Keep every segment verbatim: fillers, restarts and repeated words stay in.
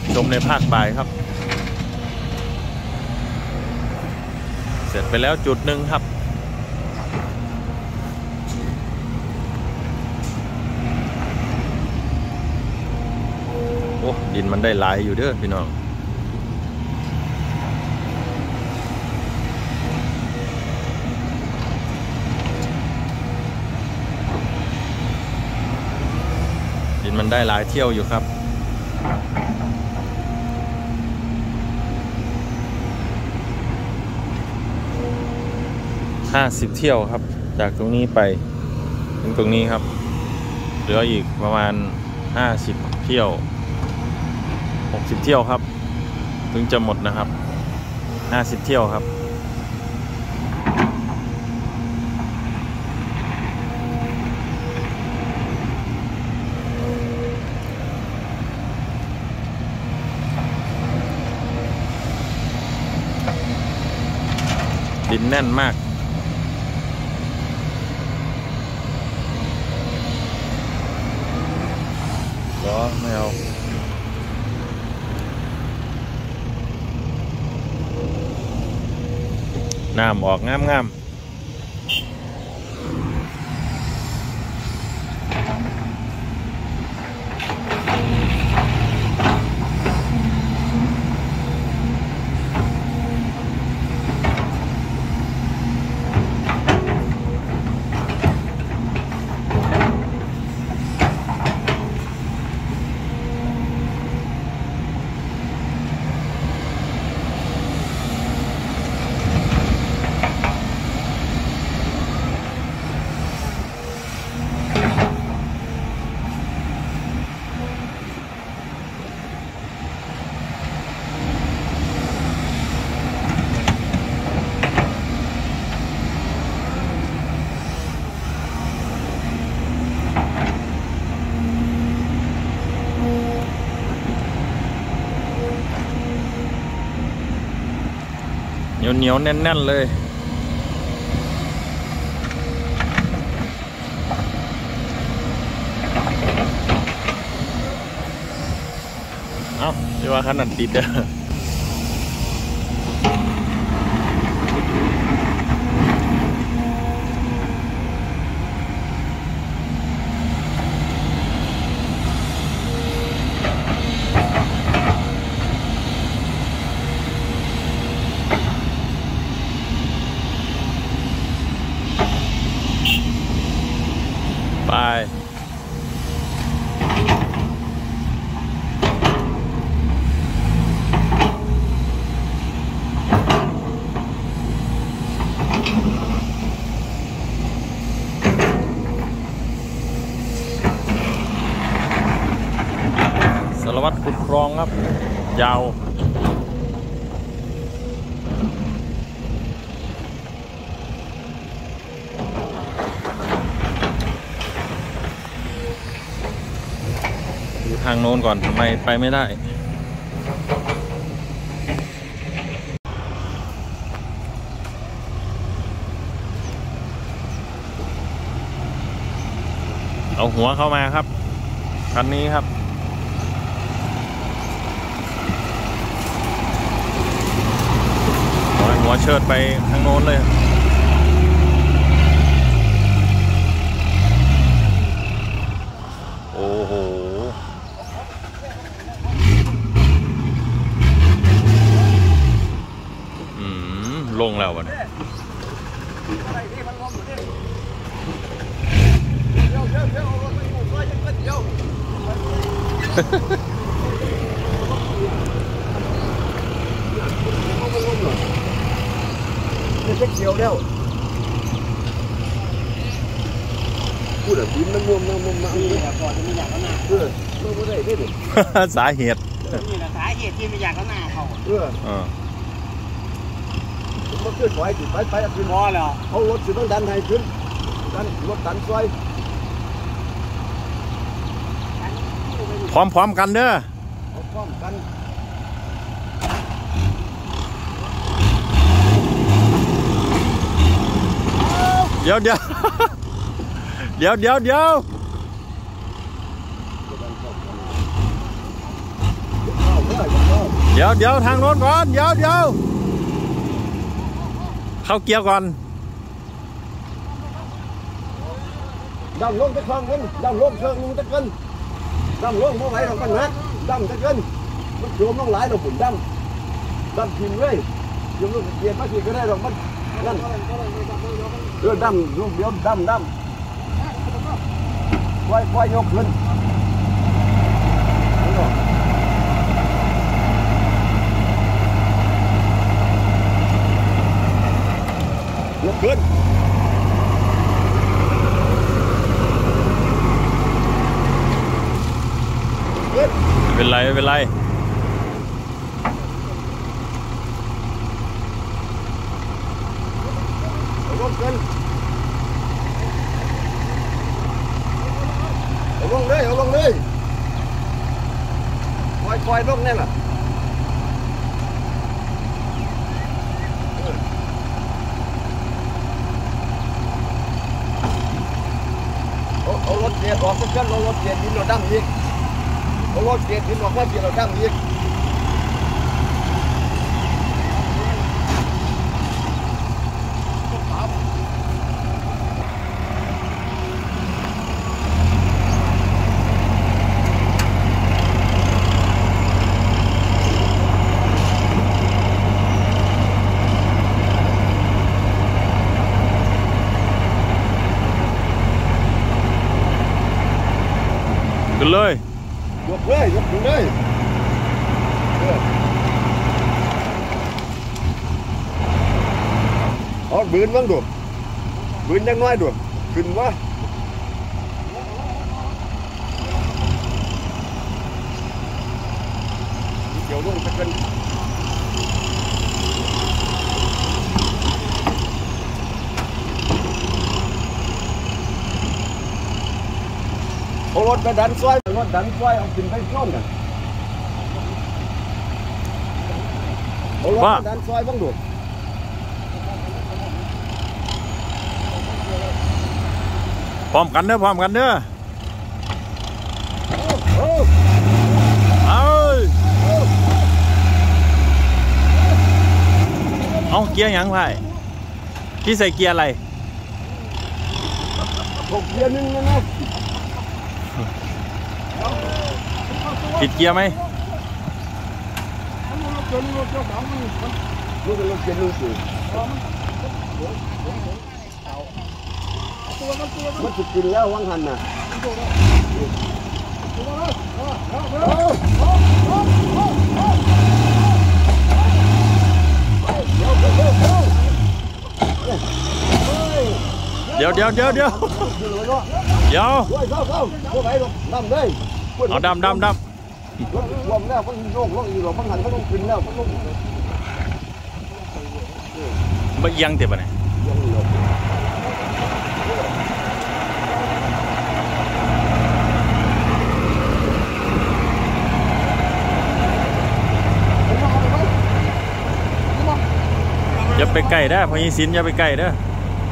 ชมในภาคบ่ายครับเสร็จไปแล้วจุดหนึ่งครับโอ้ดินมันได้หลายอยู่เด้อพี่น้องดินมันได้หลายเที่ยวอยู่ครับห้าสิบเที่ยวครับจากตรงนี้ไปถึงตรงนี้ครับเหลืออีกประมาณห้าสิบเที่ยวหกสิบเที่ยวครับถึงจะหมดนะครับห้าสิบเที่ยวครับดินแน่นมากก็ไม่เอาน้ำออกงามๆเหนียวเหนียวแน่นๆเลยเอ้าเรียกว่าขนาดติดเด้อไปสารวัตรขุดคลองครับยาวทางโน้นก่อนทำไมไปไม่ได้เอาหัวเข้ามาครับคันนี้ครับหัวเชิดไปทางโน้นเลยโอ้โหลงแล้ววะเนี่ยเช็คเดียวแล้วพูดแบบนี้มันงมมันงมมันนี่แหละก่อนจะไม่อยากก็หน้าเออไม่ได้ได้ดิสาเหตุนี่แหละสาเหตุที่ไม่อยากก็หน้าเขาเออมันขึ้นไหวจุดไปไปขึ้นพอแล้วเขารถสิต้องดันให้ขึ้นดันรถดันซอยพร้อมๆกันเด้อพร้อมกันเดี๋ยวเดี๋ยวเดี๋ยวเดี๋ยวเดี๋ยวดี๋ยวเดี๋ยวทางโน้นก่อนเดี๋ยวเดี๋ยวเข้าเกียร์ก่อนดำลงตะคองกันดำลงเชิงนึงตะกันดำลงเมื่อไหร่เรากันนะดำตะกันมันโยมต้องหลายเราฝุ่นดำดำทิมเลยโยมต้องเกียร์มาทีก็ได้หรอกมันนั่นเออดำลูกเดียวดำดำควายควายยกขึ้นยกขึ้นเป็นไรไม่เป็นไรเอาลงขึ้นเอาลงเลยเอาลงเลยปล่อยปล่อยลงนี่แหละเอาเอารถเกียร์ออกสักขั้นเอารถเกียร์ดินเราดั้มอีกเอารถเกียร์ดินออกว่าเกียร์เราดั้มอีกขึ้นเลยยกเลยยกขึ้นเลยเอาบืนบ้างดูบืนยังน้อยดูขึ้นวะเกี่ยวลงสักกันเอารถไปดันซอยรถดันซอยเอาขึ้นไปโน่นกันเอารถไปดันซอยบ้างดูพร้อมกันเด้อพร้อมกันเด้อเอาเอาเกียร์ยังไงพี่ใส่เกียร์อะไรหกเกียร์นึงนะนะผิดเกียร์ไหมลูกเป็นรถเกียร์นึงสิมันจะกินแล้ววังหันน่ะเดี๋ยวเดี๋ยวเดี๋ยวเดี๋ยวเดี๋ยวเอาดำดำดำรถรวมแล้วมันโยกรถอีกหรอมันหันมันต้องขึ้นแล้วมันต้องไม่ยังเต็มเลยอย่าไปใกล้เด้อพญสินอย่าไปใกล้เด้อ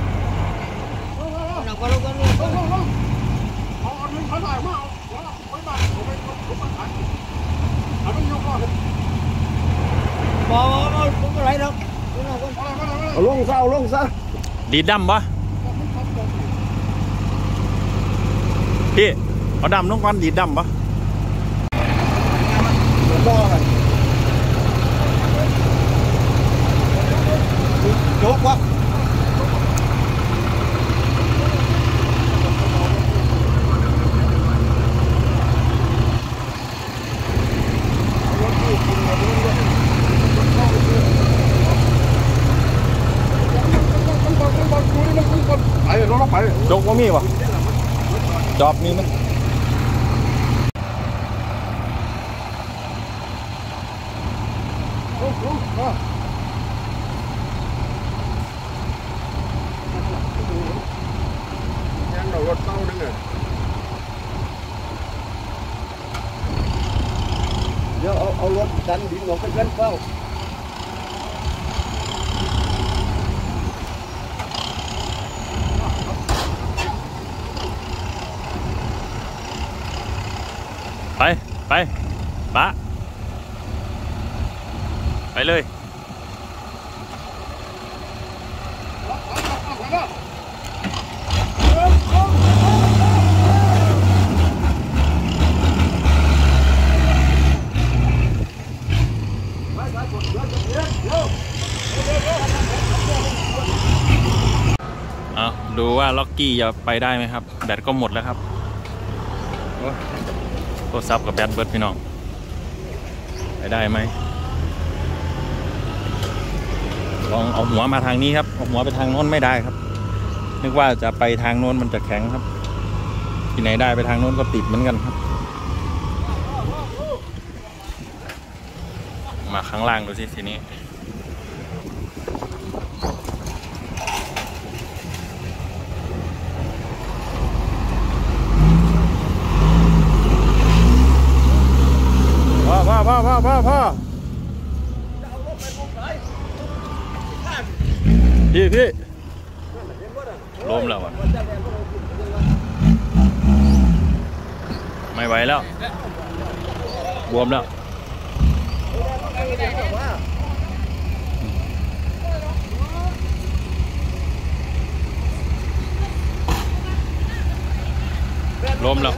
เอาลงซะเอาลงซะดีดำปะพี่เอาดำลงก่อนดีดำปะโจ๊กวะจกว่ามีวะจอบมีไหมยังเรารถเต้าดึงเลยเดี๋ยวเอาเอารถดันดินออกไปกันเฝ้าไปไปปะไปเลยเอาดูว่าล็อกกี้จะไปได้ไหมครับแบตก็หมดแล้วครับโทรศัพท์กับแบตเบิร์ดพี่น้องไปได้ไหมลองเอาหัวมาทางนี้ครับเอาหัวไปทางโน้นไม่ได้ครับนึกว่าจะไปทางโน้นมันจะแข็งครับที่ไหนได้ไปทางโน้นก็ติดเหมือนกันครับมาข้างล่างดูสิทีนี้พ่อพ่อพ่อพ่อพ่อพ่อพี่พี่ล้มแล้วอ่ะไม่ไหวแล้วบวมแล้วล้มแล้ว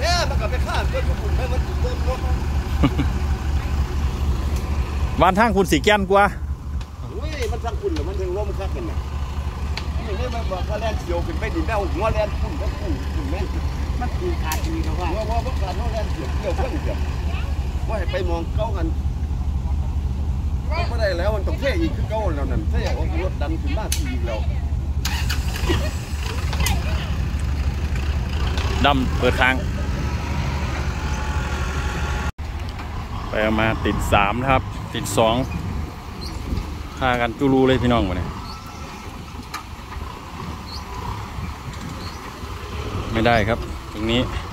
บ้านทางคุณสีแก้นกว่าอุ้ยมันทั้งคุณหรือมันทั้งล้มคักกันเนี่ยนี่นี่มันบอกว่าแลนเขียวขึ้นไปดินได้หัวแลนพุ่นก็พุ่นพุ่นแม่นมันคือขาดดีนะว่าว่าว่าว่าการว่าแลนเขียวเกี่ยวเพื่อนเกี่ยวว่าให้ไปมองเก้ากันก็ไม่ได้แล้วมันต้องเท่อีกคือเก้าแล้วนั่นเท่เอารถดันขึ้นมาทีแล้วดำเปิดทางไปมาติดสามนะครับติดสองฆ่ากันจูรูเลยพี่น้องวะเนี่ยไม่ได้ครับตรงนี้